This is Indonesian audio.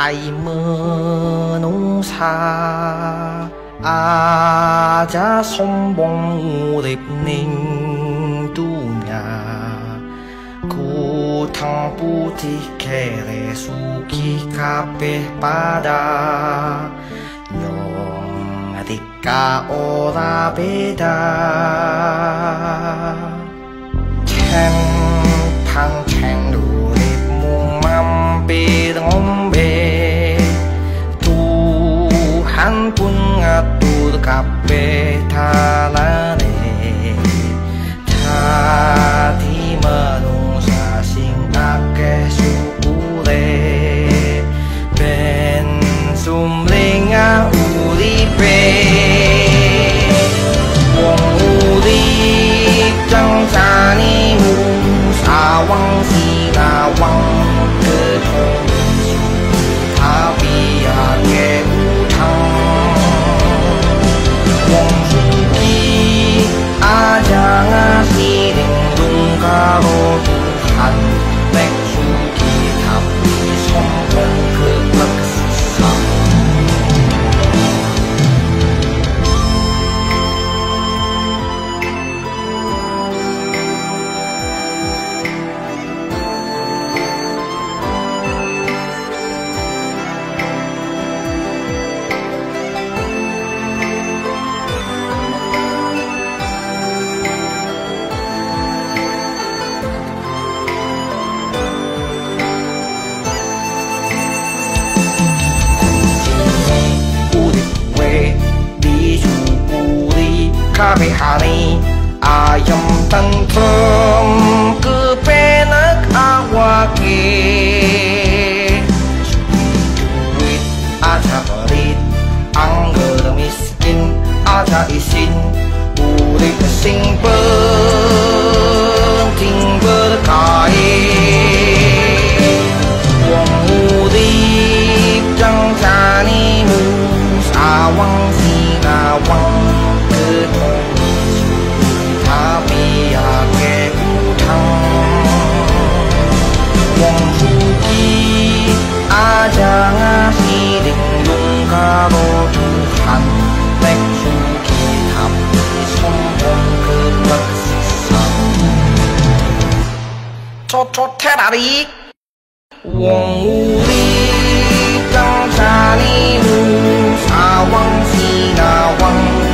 ai menungsa aja sombong urip ning dunya kutang putih kere suki kabeh pada nyong atika ora beda ceng pang ceng uripmu mampir ngombe Tuhan pun ngatur kabeh dalane dadi manungsa sing akeh syukure ben sumringah uripe wong urip cancani sawang sinawang ketong tapi akeh utang wong suci aja ngasih lindung karo Tuhan nek suci tapi sombong kepeksa kabehane ayam tentrem kepenak awake duit aja pelit angger miskin aja isin urip sing penting berkah wong urip jangkani sawang sinawang tapi akeh utang wong suci aja ngasih lindung karo Tuhan nek suci tapi sombong kepeksa cocot tertarik wong urip cancani sawang sinawang